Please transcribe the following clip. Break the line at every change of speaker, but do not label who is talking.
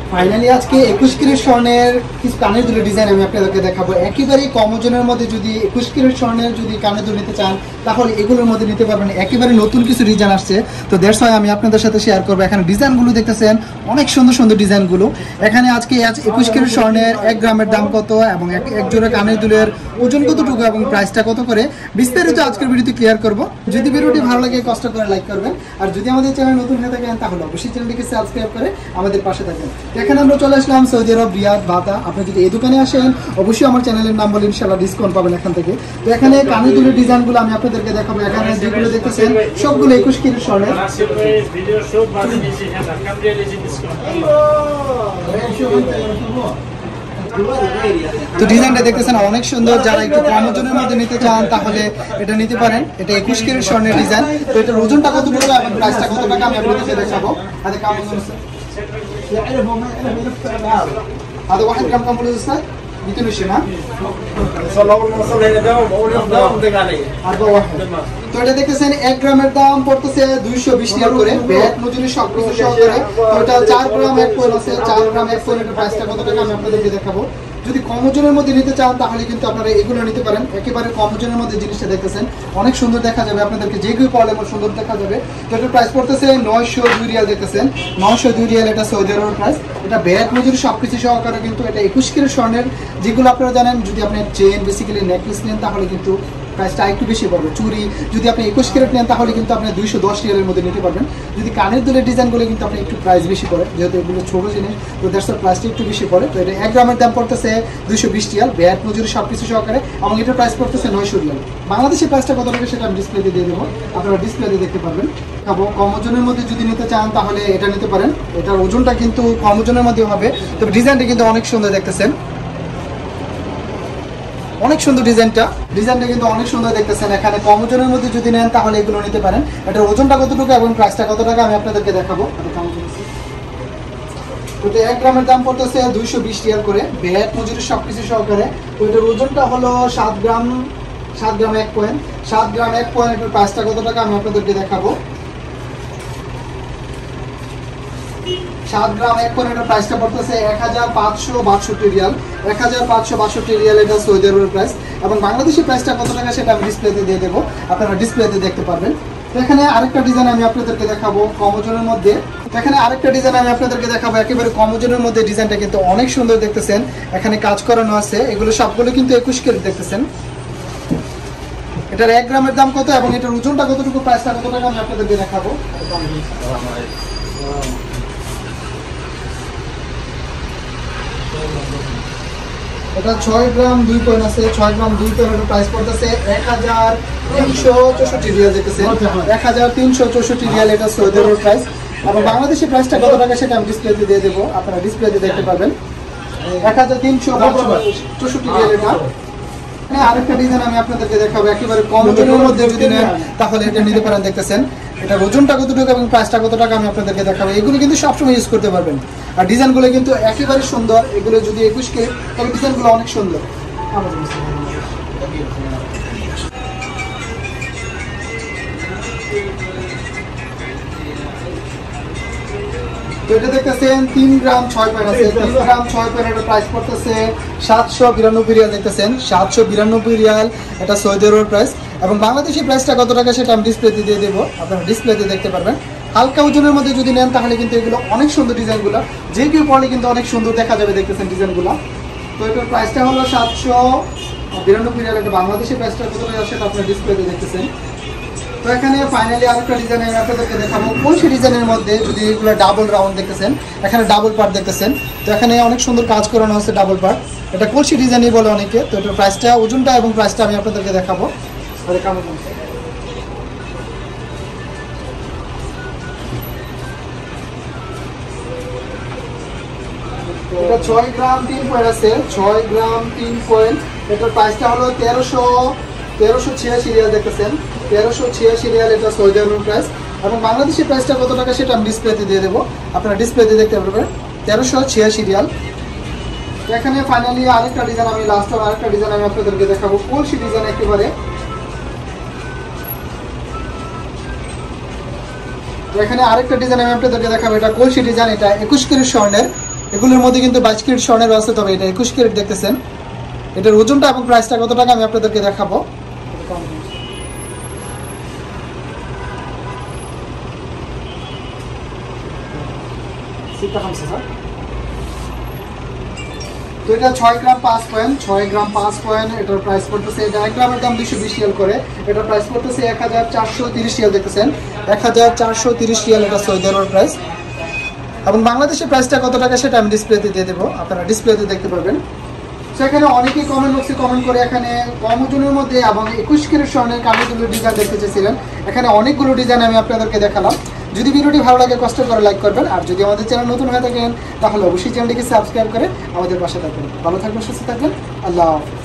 Finally আজকে 21 carat স্বর্ণের কিছু কানের দুলের ডিজাইন আমি আপনাদেরকে দেখাবো। একেবারেই কম ওজনের মধ্যে যদি 21 ক্যারেট স্বর্ণের যদি কানের দুল নিতে চান তাহলে এগুলোর মধ্যে নিতে পারবেন। একেবারে নতুন কিছু ডিজাইন আসছে, তো দ্যাটস ওয়াই আমি আপনাদের সাথে শেয়ার করবো। এখানে ডিজাইনগুলো দেখতেছেন অনেক সুন্দর সুন্দর ডিজাইনগুলো। এখানে আজকে 21 ক্যারেট স্বর্ণের 1 গ্রামের দাম কত এবং এক জোড়া কানের দুলের ওজন কতটুকু এবং প্রাইসটা কত করে বিস্তারিত আজকের ভিডিওতে ক্লিয়ার করবো। যদি ভিডিওটি ভালো লাগে কষ্ট করে লাইক করবেন, আর যদি আমাদের চ্যানেল নতুন হয়ে থাকেন তাহলে অবশ্যই চ্যানেলটিকে সাবস্ক্রাইব করে আমাদের পাশে থাকবেন। এখানে আমরা চলে আসলাম সৌদি আরব রিয়াদ বাতা। আপনি যদি এই দোকানে আসেন অবশ্যই আমার চ্যানেলের নাম বলে ইনশাআল্লাহ ডিসকাউন্ট পাবেন এখান থেকে। তো এখানে কানের দুলের ডিজাইনগুলো আমি আপনাদেরকে দেখাবো। এখানে যেগুলো দেখতেছেন সবগুলো 21 ক্যারেট স্বর্ণের। তো ডিজাইনটা দেখতেছেন অনেক সুন্দর। যারা একটু কম ওজনের মধ্যে নিতে চান তাহলে এটা নিতে পারেন। এটা 21 ক্যারেট স্বর্ণের ডিজাইন। তো এটার ওজনটা কতটুকু এবং প্রাইসটা কত টাকা আমি আপনাদেরকে দেখাবো। هذا 1 جرام كم بلوز الساعة؟ 220 ها؟ তো এটা দেখতেছেন 1 গ্রামের দাম পড়তেছে 220 টাকা করে, ব্যাট মজুরি সবকিছু সহকারে। টোটাল 4 গ্রাম 1 পয়েন্ট আছে। 4 গ্রাম 1 পয়েন্টের প্রাইসটা কত টাকা আমি আপনাদেরকে দেখাবো। যদি কম ওজনের মধ্যে নিতে চান তাহলে কিন্তু আপনারা এগুলো নিতে পারেন। একেবারে কম ওজনের মধ্যে জিনিসটা দেখতেছেন অনেক সুন্দর দেখা যাবে আপনাদেরকে, যেগুলো পড়লে আমার সুন্দর দেখা যাবে। তো এটার প্রাইস পড়তেছে 902 রিয়াল। দেখতেছেন 902 রিয়াল, এটা সৌদি আরবের প্রাইস। এটা ব্যাট মজুরি সবকিছু সহকারে কিন্তু এটা 21 ক্যারেট স্বর্ণের। যেগুলো আপনারা জানেন যদি আপনি চেন বেসিক্যালি নেকলেস নেন তাহলে কিন্তু প্রাইসটা একটু বেশি পড়বে। চুরি যদি আপনি 21 ক্যারেট নেন তাহলে কিন্তু আপনি 210 রিয়ালের মধ্যে নিতে পারবেন। যদি কানের দুলের ডিজাইনগুলো কিন্তু আপনি একটু প্রাইস বেশি পড়ে, যেহেতু এগুলো ছোটো জিনিস, তো দ্যাটস প্রাইসটা একটু বেশি পড়ে। তো এটা 1 গ্রামের দাম পড়তেছে 220 রিয়াল, ব্যাট মজুরি সবকিছু সহকারে, এবং এটার প্রাইস পড়তেছে 900 রিয়াল। বাংলাদেশের প্রাইসটা কত টাকা সেটা আমি ডিসপ্লেতে দিয়ে দেবো, আপনারা ডিসপ্লেতে দেখতে পারবেন। কম ওজনের মধ্যে যদি নিতে চান তাহলে এটা নিতে পারেন। এটার ওজনটা কিন্তু কম ওজনের মধ্যে হবে, তবে ডিজাইনটা কিন্তু অনেক সুন্দর দেখতেছেন, অনেক সুন্দর ডিজাইনটা কিন্তু অনেক সুন্দর দেখতেছেন। এখানে কম ওজনের মধ্যে যদি নেন তাহলে এগুলো নিতে পারেন। এটার ওজনটা কতটুকু এবং প্রাইসটা কত টাকা আমি আপনাদেরকে দেখাবো। ওটা 1 গ্রামের দাম পড়তেছে 220 রিয়াল করে, ব্যাট মজুরি সবকিছু সহকারে। ওইটার ওজনটা হলো 7 গ্রাম 1 পয়েন্ট। 7 গ্রাম 1 পয়েন্ট। এটার প্রাইসটা কত টাকা আমি আপনাদেরকে দেখাবো। 7 গ্রাম 1 পয়েন্ট। এটার প্রাইসটা পড়তেছে 1562 রিয়াল। 1562 রিয়াল এটা সৌদি আরবের প্রাইস, এবং বাংলাদেশের প্রাইসটা কত টাকা সেটা আমি ডিসপ্লেতে দিয়ে দেবো, আপনারা ডিসপ্লেতে দেখতে পারবেন। এখানে আরেকটা ডিজাইন আমি আপনাদেরকে দেখাবো কম ওজনের মধ্যে। এখানে আরেকটা ডিজাইন আমি আপনাদেরকে দেখাবো একেবারে কম ওজনের মধ্যে। ডিজাইনটা কিন্তু অনেক সুন্দর দেখতেছেন, এখানে কাজ করানো আছে। এগুলো সবগুলো কিন্তু 21 ক্যারেট দেখতেছেন। এটার 1 গ্রামের দাম কত এবং এটার ওজনটা কতটুকু, প্রাইসটা কত টাকা আমি আপনাদেরকে দেখাবো। এটা 6 গ্রাম 2 পয়েন্ট আছে। 6 গ্রাম 2 পয়েন্টের প্রাইস পড়তেছে 1364 রিয়াল। দেখতেছেন 1364 রিয়াল, এটা সৌদি আরবের প্রাইস, এবং বাংলাদেশের প্রাইসটা কত টাকা সেটা আমি ডিসপ্লেতে দিয়ে দেবো, আপনারা ডিসপ্লেতে দেখতে পারবেন। 1364 রিয়াল এটা। আরেকটা ডিজাইন আমি আপনাদেরকে দেখাবো একেবারে কম ওজনের মধ্যে যদি নেন তাহলে এটা নিতে পারেন। দেখতেছেন এটার ওজনটা কতটুকু এবং প্রাইসটা কত টাকা আমি আপনাদেরকে দেখাবো। এগুলো কিন্তু সবসময় ইউজ করতে পারবেন, আর ডিজাইনগুলো কিন্তু একেবারে সুন্দর। এগুলো যদি 21 ক্যারেট তবে ডিজাইনগুলো অনেক সুন্দর। তো এটা দেখতেছেন 3 গ্রাম 6 পয়েন্ট আছে। 3 গ্রাম 6 পয়েন্টের প্রাইস পড়তেছে 792 রিয়াল। দেখতেছেন 792 রিয়াল, এটা সৌদি আরবের প্রাইস, এবং বাংলাদেশি প্রাইসটা কত টাকা সেটা আমি ডিসপ্লেতে দিয়ে দেবো, আপনারা ডিসপ্লেতে দেখতে পারবেন। হালকা ওজনের মধ্যে যদি নেন তাহলে কিন্তু এগুলো অনেক সুন্দর ডিজাইনগুলো, যে কেউ পড়লে কিন্তু অনেক সুন্দর দেখা যাবে। দেখতেছেন ডিজাইনগুলো। তো এটার প্রাইসটা হলো 792 রিয়াল। এটা বাংলাদেশি প্রাইসটা কত টাকা সেটা আপনারা ডিসপ্লেতে দেখতেছেন। তো এখানে ফাইনালি আরেকটা ডিজাইন আমি আপনাদেরকে দেখাবো। কলসি ডিজাইনের মধ্যে যদি এগুলো ডাবল রাউন্ড দেখতেছেন, এখানে ডাবল পার্ট দেখতেছেন। তো এখানে অনেক সুন্দর কাজ করানো হচ্ছে ডাবল পার্ট, এটা কলসি ডিজাইনই বলে অনেকে। তো এটার প্রাইসটা, ওজনটা এবং প্রাইসটা আমি আপনাদেরকে দেখাবো। এটা 6 গ্রাম 3 পয়েন্ট আছে। 6 গ্রাম 3 পয়েন্ট। এটার প্রাইসটা হলো 1386 রিয়াল। দেখতেছেন 1386 রিয়াল, এটা সৌদি আরবের প্রাইস, এবং বাংলাদেশের প্রাইসটা কত টাকা সেটা আমি ডিসপ্লেতে দিয়ে দেবো, আপনারা ডিসপ্লেতে দেখতে পারবেন। 1386 রিয়াল। এখানে ফাইনালি আরেকটা ডিজাইন আমি আরেকটা ডিজাইন আমি আপনাদেরকে দেখাবো, কলসি ডিজাইন একেবারে। এখানে আরেকটা ডিজাইন আমি আপনাদেরকে দেখাবো, এটা কলসি ডিজাইন, এটা 21 ক্যারেট স্বর্ণের। এগুলোর মধ্যে কিন্তু 22 ক্যারেট স্বর্ণের আছে, তবে এটা 21 ক্যারেট দেখতেছেন। এটার ওজনটা এবং প্রাইসটা কত টাকা আমি আপনাদেরকে দেখাবো। তো এটা 6 গ্রাম 5 পয়েন্ট, 6 গ্রাম 5 পয়েন্ট, এটার প্রাইস পড়তেছে, এটা 1 গ্রামের দাম 220 রিয়াল করে। এটার প্রাইস পড়তেছে 1430 রিয়াল দেখতেছেন, 1430 রিয়াল এটা সৌদি আরবের প্রাইস। এবং বাংলাদেশের প্রাইসটা কত টাকা সেটা আমি ডিসপ্লেতে দিয়ে দেবো, আপনারা ডিসপ্লেতে দেখতে পারবেন। সেখানে অনেকেই কমেন্ট বক্সে কমেন্ট করে এখানে কম ওজনের মধ্যে এবং 21 ক্যারেট স্বর্ণের কানেরগুলো ডিজাইন দেখতে চেয়েছিলেন। এখানে অনেকগুলো ডিজাইন আমি আপনাদেরকে দেখালাম। যদি ভিডিওটি ভালো লাগে কষ্ট করে লাইক করবেন, আর যদি আমাদের চ্যানেল নতুন হয়ে থাকেন তাহলে অবশ্যই চ্যানেলটিকে সাবস্ক্রাইব করে আমাদের পাশে থাকবেন। ভালো থাকবেন, সুস্থ থাকবেন, আল্লাহ হাফেজ।